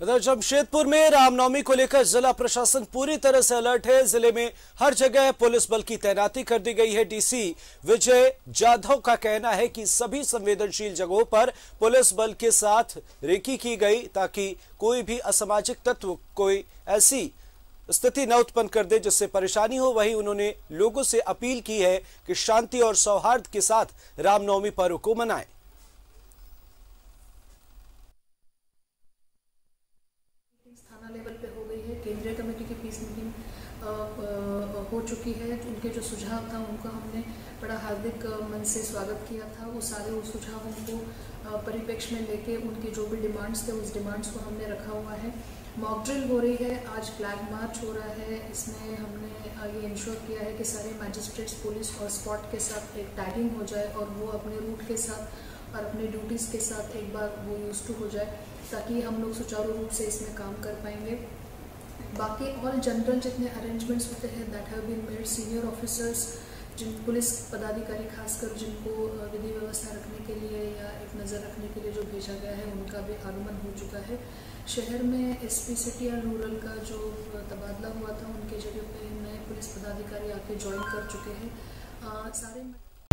उधर जमशेदपुर में रामनवमी को लेकर जिला प्रशासन पूरी तरह से अलर्ट है। जिले में हर जगह पुलिस बल की तैनाती कर दी गई है। डीसी विजय जाधव का कहना है कि सभी संवेदनशील जगहों पर पुलिस बल के साथ रेकी की गई ताकि कोई भी असामाजिक तत्व कोई ऐसी स्थिति न उत्पन्न कर दे जिससे परेशानी हो। वहीं उन्होंने लोगों से अपील की है कि शांति और सौहार्द के साथ रामनवमी पर्व को मनाएं। थाना लेवल पे हो गई है। केंद्रीय कमेटी की पीस मीटिंग हो चुकी है। उनके जो सुझाव था उनका हमने बड़ा हार्दिक मन से स्वागत किया था। वो सारे सुझावों को परिप्रेक्ष्य में लेके उनकी जो भी डिमांड्स थे उस डिमांड्स को हमने रखा हुआ है। मॉक ड्रिल हो रही है, आज फ्लैग मार्च हो रहा है। इसमें हमने ये इंश्योर किया है कि सारे मैजिस्ट्रेट्स, पुलिस और स्पॉट के साथ एक टैगिंग हो जाए और वो अपने रूट के साथ और अपने ड्यूटीज़ के साथ एक बार वो यूज टू हो जाए ताकि हम लोग सुचारू रूप से इसमें काम कर पाएंगे। बाकी ऑल जनरल जितने अरेंजमेंट्स होते हैं that have been made. Senior officers, जिन पुलिस पदाधिकारी खासकर जिनको विधि व्यवस्था रखने के लिए या एक नज़र रखने के लिए जो भेजा गया है उनका भी आगमन हो चुका है। शहर में एसपी सिटी और रूरल का जो तबादला हुआ था उनके जगह पे नए पुलिस पदाधिकारी आके ज्वाइन कर चुके हैं। सारे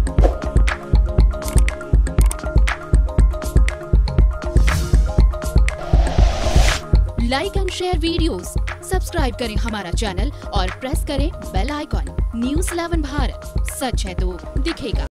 like and share videos, subscribe करें हमारा चैनल और प्रेस करें बेल आइकॉन। न्यूज़ 11 भारत, सच है तो दिखेगा।